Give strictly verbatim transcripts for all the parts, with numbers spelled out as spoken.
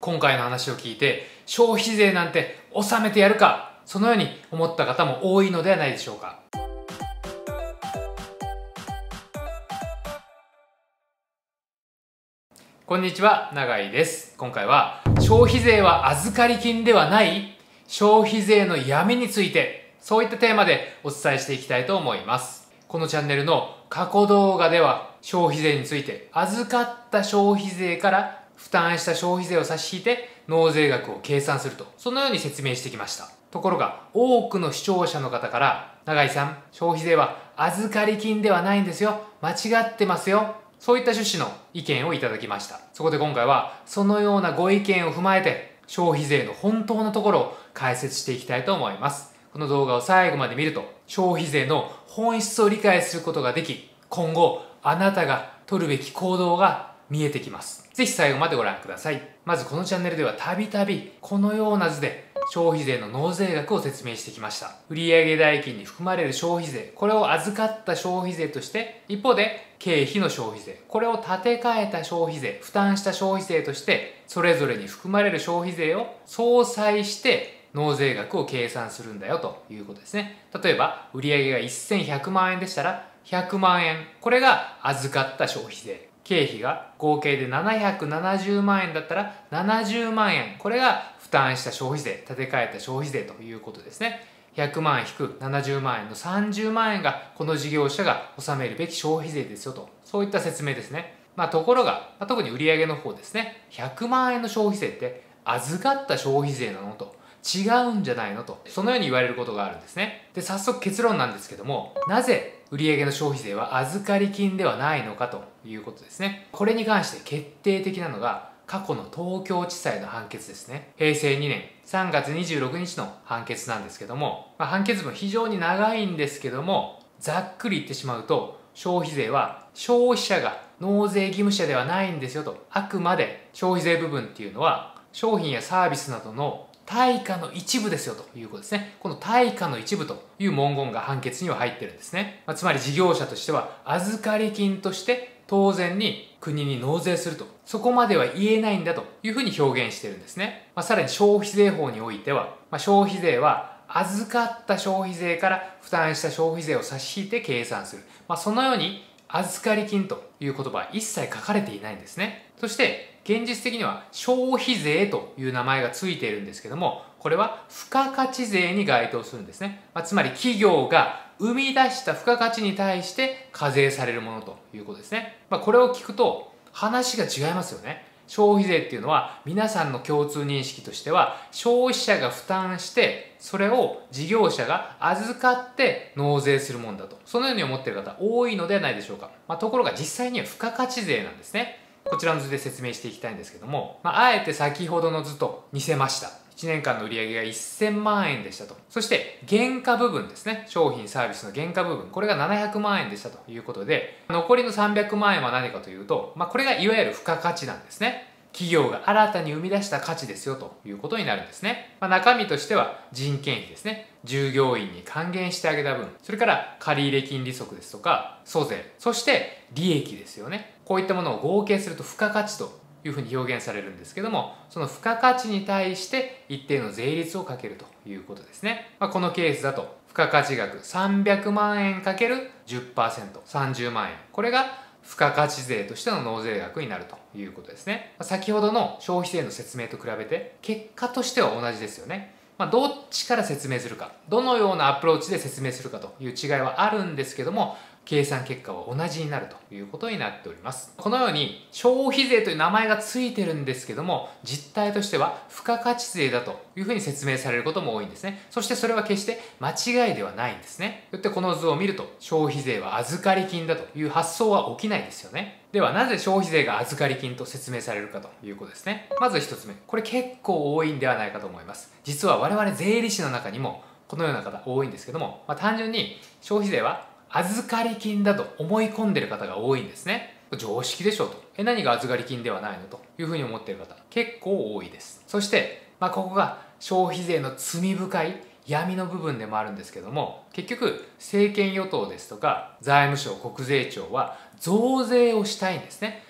今回の話を聞いて、消費税なんて納めてやるか、そのように思った方も多いのではないでしょうか。こんにちは、永井です。今回は消費税は預かり金ではない消費税の闇について、そういったテーマでお伝えしていきたいと思います。このチャンネルの過去動画では消費税について、預かった消費税から負担した消費税を差し引いて納税額を計算すると、そのように説明してきました。ところが多くの視聴者の方から、永井さん、消費税は預かり金ではないんですよ、間違ってますよ、そういった趣旨の意見をいただきました。そこで今回はそのようなご意見を踏まえて、消費税の本当のところを解説していきたいと思います。この動画を最後まで見ると、消費税の本質を理解することができ、今後あなたが取るべき行動が見えてきます。ぜひ最後までご覧ください。まずこのチャンネルではたびたびこのような図で消費税の納税額を説明してきました。売上代金に含まれる消費税、これを預かった消費税として、一方で経費の消費税、これを立て替えた消費税、負担した消費税として、それぞれに含まれる消費税を相殺して納税額を計算するんだよということですね。例えば売上がせんひゃくまんえんでしたらひゃくまんえん、これが預かった消費税。経費が合計でななひゃくななじゅうまんえんだったらななじゅうまんえん、これが負担した消費税、立て替えた消費税ということですね。ひゃくまん引くななじゅうまんえんのさんじゅうまんえんがこの事業者が納めるべき消費税ですよと、そういった説明ですね。まあところが、まあ、特に売上の方ですね、ひゃくまんえんの消費税って預かった消費税なのと、違うんじゃないのと、そのように言われることがあるんですね。で、早速結論なんですけども、なぜ売上の消費税は預かり金ではないのかということですね。これに関して決定的なのが過去の東京地裁の判決ですね。へいせいにねんさんがつにじゅうろくにちの判決なんですけども、まあ、判決文非常に長いんですけども、ざっくり言ってしまうと、消費税は消費者が納税義務者ではないんですよと。あくまで消費税部分っていうのは商品やサービスなどの対価の一部ですよということですね。この対価の一部という文言が判決には入ってるんですね。まあ、つまり事業者としては預かり金として当然に国に納税すると、そこまでは言えないんだというふうに表現してるんですね。まあ、さらに消費税法においては、まあ、消費税は預かった消費税から負担した消費税を差し引いて計算する。まあ、そのように預かり金という言葉は一切書かれていないんですね。そして現実的には消費税という名前がついているんですけども、これは付加価値税に該当するんですね。まあ、つまり企業が生み出した付加価値に対して課税されるものということですね。まあ、これを聞くと話が違いますよね。消費税っていうのは皆さんの共通認識としては消費者が負担してそれを事業者が預かって納税するもんだと、そのように思っている方多いのではないでしょうか。まあ、ところが実際には付加価値税なんですね。こちらの図で説明していきたいんですけども、まあ、あえて先ほどの図と似せました。いちねんかんの売上がせんまんえんでしたと。そして原価部分ですね、商品サービスの原価部分、これがななひゃくまんえんでしたということで、残りのさんびゃくまんえんは何かというと、まあ、これがいわゆる付加価値なんですね。企業が新たに生み出した価値ですよということになるんですね。まあ、中身としては人件費ですね。従業員に還元してあげた分、それから借入金利息ですとか、租税、そして利益ですよね。こういったものを合計すると付加価値というふうに表現されるんですけども、その付加価値に対して一定の税率をかけるということですね。まあ、このケースだと付加価値額さんびゃくまんえん ×じゅっパーセント、さんじゅうまんえん。これが付加価値税としての納税額になるということですね。先ほどの消費税の説明と比べて結果としては同じですよね。まあ、どっちから説明するか、どのようなアプローチで説明するかという違いはあるんですけども、計算結果は同じになるということになっております。このように消費税という名前がついてるんですけども、実態としては付加価値税だというふうに説明されることも多いんですね。そしてそれは決して間違いではないんですね。よってこの図を見ると消費税は預かり金だという発想は起きないですよね。ではなぜ消費税が預かり金と説明されるかということですね。まず一つ目、これ結構多いんではないかと思います。実は我々税理士の中にもこのような方多いんですけども、まあ、単純に消費税は預かり金だと思い込んでる方が多いんですね。常識でしょうと。え、何が預かり金ではないのというふうに思っている方結構多いです。そして、まあ、ここが消費税の罪深い闇の部分でもあるんですけども、結局政権与党ですとか財務省、国税庁は増税をしたいんですね。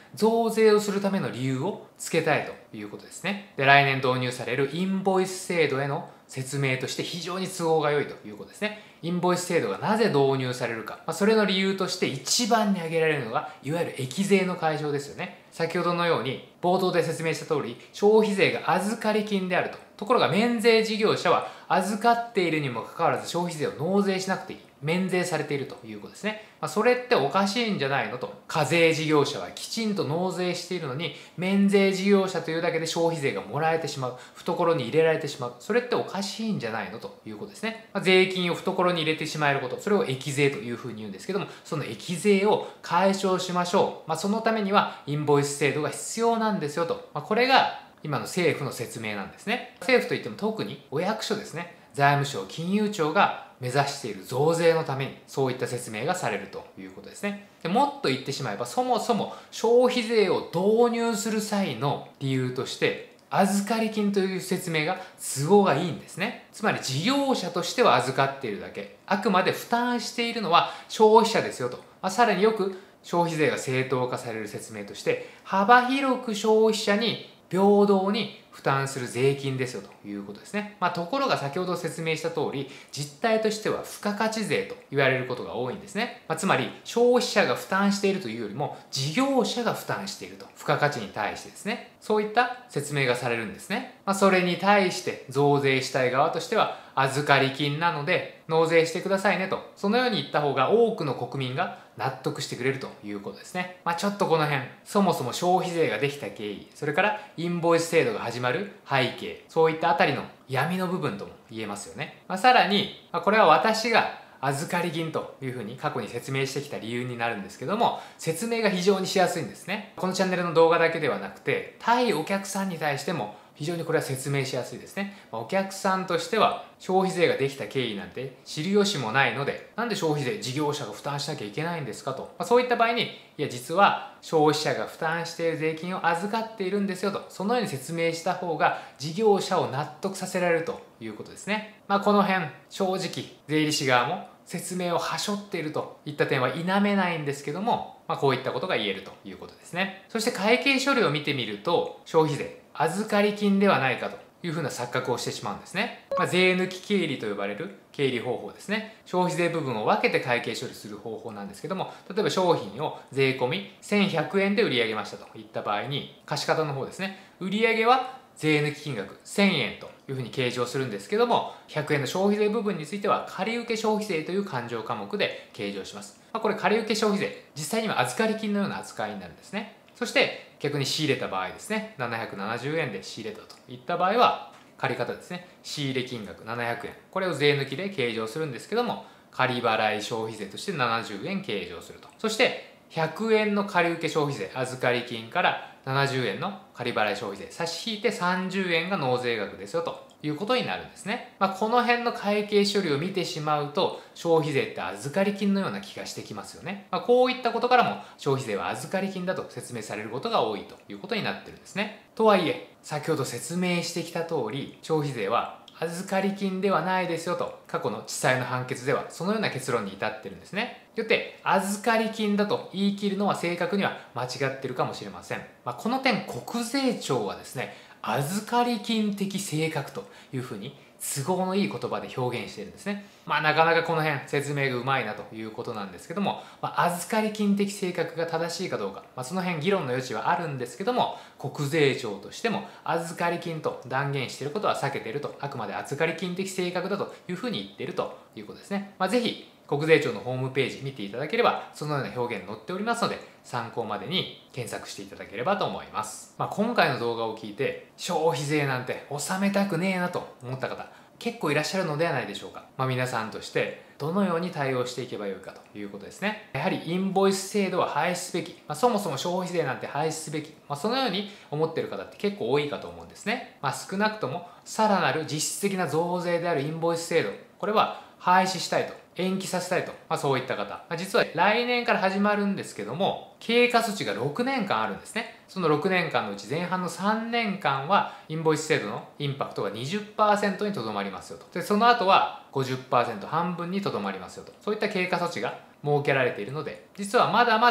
増税をするための理由をつけたいということですね。で、来年導入されるインボイス制度への説明として非常に都合が良いということですね。インボイス制度がなぜ導入されるか、まあ、それの理由として一番に挙げられるのがいわゆる益税の解消ですよね。先ほどのように冒頭で説明した通り、消費税が預かり金であると。ところが免税事業者は預かっているにもかかわらず消費税を納税しなくていい、免税されているということですね。まあ、それっておかしいんじゃないのと。課税事業者はきちんと納税しているのに、免税事業者というだけで消費税がもらえてしまう、懐に入れられてしまう、それっておかしいんじゃないのということですね。まあ、税金を懐に入れてしまえること、それを益税というふうに言うんですけども、その益税を解消しましょう。まあ、そのためにはインボイス制度が必要なんですよと。まあ、これが今の政府の説明なんですね。政府といっても特にお役所ですね。財務省、金融庁が目指している増税のためにそういった説明がされるということですね。でもっと言ってしまえば、そもそも消費税を導入する際の理由として預かり金という説明が都合がいいんですね。つまり事業者としては預かっているだけ、あくまで負担しているのは消費者ですよと。まあ、さらによく消費税が正当化される説明として、幅広く消費者に平等に負担する税金ですよということですね。まあ、ところが先ほど説明した通り、実態としては付加価値税と言われることが多いんですね。まあ、つまり消費者が負担しているというよりも事業者が負担していると、付加価値に対してですね、そういった説明がされるんですね。まあ、それに対して増税したい側としては、預かり金なので納税してくださいねと、そのように言った方が多くの国民が納得してくれるということですね。まあ、ちょっとこの辺、そもそも消費税ができた経緯、それからインボイス制度が始まる背景、そういったあたりの闇の部分とも言えますよね。まあ、さらに、まあ、これは私が預かり金というふうに過去に説明してきた理由になるんですけども、説明が非常にしやすいんですね。このチャンネルの動画だけではなくて、対お客さんに対しても非常にこれは説明しやすいですね。まあ、お客さんとしては消費税ができた経緯なんて知る由もないので、なんで消費税事業者が負担しなきゃいけないんですかと、まあ、そういった場合に、いや実は消費者が負担している税金を預かっているんですよと、そのように説明した方が事業者を納得させられるということですね。まあ、この辺正直税理士側も説明をはしょっているといった点は否めないんですけども、まあ、こういったことが言えるということですね。そして会計処理を見てみると、消費税預かり金ではないかというふうな錯覚をしてしまうんですね。まあ、税抜き経理と呼ばれる経理方法ですね。消費税部分を分けて会計処理する方法なんですけども、例えば商品を税込みせんひゃくえんで売り上げましたといった場合に、貸方の方ですね、売上は税抜き金額せんえんというふうに計上するんですけども、ひゃくえんの消費税部分については借受消費税という勘定科目で計上します。まあ、これ借受消費税、実際には預かり金のような扱いになるんですね。そして逆に仕入れた場合ですね、ななひゃくななじゅうえんで仕入れたといった場合は、借方ですね、仕入れ金額ななひゃくえん、これを税抜きで計上するんですけども、仮払い消費税としてななじゅうえん計上すると。そしてひゃくえんの借受消費税、預かり金からななじゅうえんの仮払い消費税差し引いてさんじゅうえんが納税額ですよということになるんですね。まあ、この辺の会計処理を見てしまうと、消費税って預かり金のような気がしてきますよね。まあ、こういったことからも消費税は預かり金だと説明されることが多いということになってるんですね。とはいえ、先ほど説明してきた通り、消費税は預かり金ではないですよと、過去の地裁の判決ではそのような結論に至ってるんですね。よって預かり金だと言い切るのは正確には間違ってるかもしれません。まあ、この点国税庁はですね、預かり金的性格というふうに都合のいい言葉で表現しているんですね。まあなかなかこの辺説明がうまいなということなんですけども、まあ、預かり金的性格が正しいかどうか、まあ、その辺議論の余地はあるんですけども、国税庁としても預かり金と断言していることは避けていると、あくまで預かり金的性格だというふうに言っているということですね。まあ、ぜひ国税庁のホームページ見ていただければそのような表現載っておりますので、参考までに検索していただければと思います。まあ、今回の動画を聞いて消費税なんて納めたくねえなと思った方結構いらっしゃるのではないでしょうか。まあ、皆さんとしてどのように対応していけばよいかということですね。やはりインボイス制度は廃止すべき、まあ、そもそも消費税なんて廃止すべき、まあ、そのように思っている方って結構多いかと思うんですね。まあ、少なくともさらなる実質的な増税であるインボイス制度、これは廃止したいと、延期させたいと、まあ、そういった方、まあ、実は来年から始まるんですけども、経過措置がろくねんかんあるんですね。そのろくねんかんのうち前半のさんねんかんはインボイス制度のインパクトが にじゅっパーセント にとどまりますよと。でその後は ごじゅっパーセント 半分にとどまりますよと、そういった経過措置が設けられているので、実はまだまだ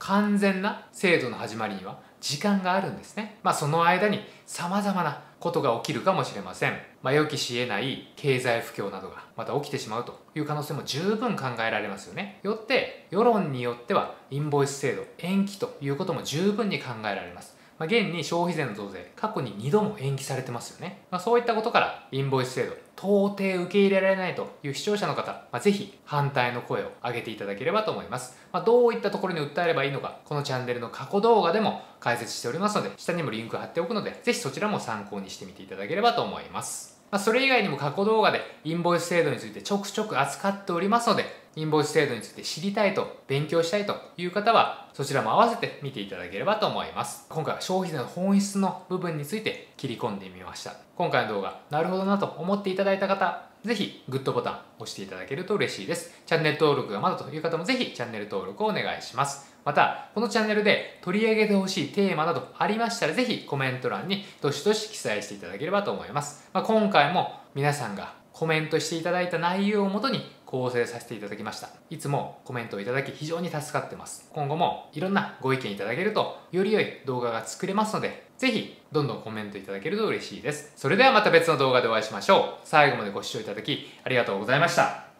完全な制度の始まりには時間があるんですね。まあその間に様々なことが起きるかもしれません。まあ予期し得ない経済不況などがまた起きてしまうという可能性も十分考えられますよね。よって世論によってはインボイス制度延期ということも十分に考えられます。まあ、現に消費税の増税過去ににども延期されてますよね。まあ、そういったことからインボイス制度到底受け入れられないという視聴者の方、まあ、ぜひ反対の声を上げていただければと思います。まあ、どういったところに訴えればいいのか、このチャンネルの過去動画でも解説しておりますので、下にもリンク貼っておくので、ぜひそちらも参考にしてみていただければと思います。まあ、それ以外にも過去動画でインボイス制度についてちょくちょく扱っておりますので、インボイス制度について知りたいと、勉強したいという方は、そちらも合わせて見ていただければと思います。今回は消費税の本質の部分について切り込んでみました。今回の動画、なるほどなと思っていただいた方、ぜひグッドボタン押していただけると嬉しいです。チャンネル登録がまだという方もぜひチャンネル登録をお願いします。また、このチャンネルで取り上げてほしいテーマなどありましたら、ぜひコメント欄にどしどし記載していただければと思います。まあ、今回も皆さんがコメントしていただいた内容をもとに構成させていただきました。いつもコメントをいただき非常に助かってます。今後もいろんなご意見いただけるとより良い動画が作れますので、ぜひどんどんコメントいただけると嬉しいです。それではまた別の動画でお会いしましょう。最後までご視聴いただきありがとうございました。